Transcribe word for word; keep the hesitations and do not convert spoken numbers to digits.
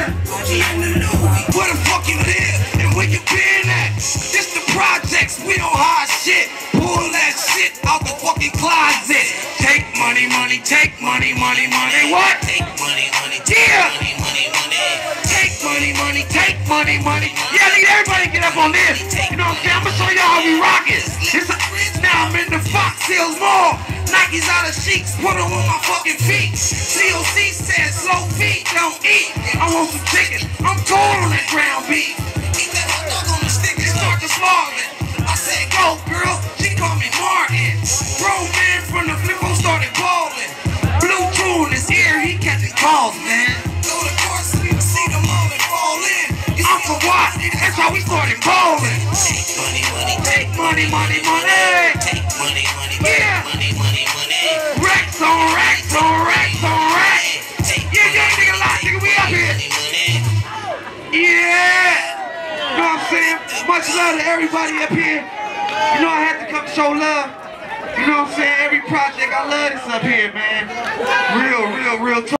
Where the fuck you live and where you been at? This the projects, we don't hide shit. Pull that shit out the fucking closet. Take money, money, take money, money, money. What? Take money, money, yeah. Money, money, money. Take money, money, take money, money. Yeah, I need everybody to get up on this. You know what I'm saying? I'm gonna show y'all how we rock it. It's a, now I'm in the Fox Hills Mall. Nike's out of sheets, put them on my fucking feet. C O C says slow feet, don't eat. I want some chicken, I'm cold on that ground beef. Eat that hot dog on the stick and start to smarting. I said go girl, she called me Martin. Grown man from the flippo started balling. Blue tune is here, he catching calls, man. Go to varsity to see them all and fall in. I'm for what? That's how we started balling. Take money, money, take money, money, money. Take money, money, yeah. Money, money, money. Racks on racks on racks on racks. Yeah, yeah, nigga, lot, nigga, we up here. Yeah. You know what I'm saying? Much love to everybody up here. You know I had to come show love. You know what I'm saying? Every project, I love this up here, man. Real, real, real talk.